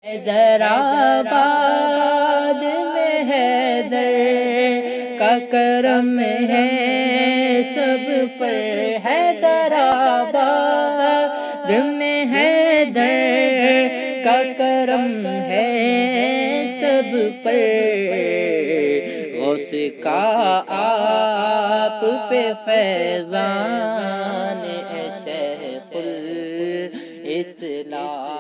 हैदराबाद में हैदर का करम है सब पर। हैदराबाद में हैदर का करम है सब पर। गौस का आप पे फैज़ान ए शेखुल इस्लाम।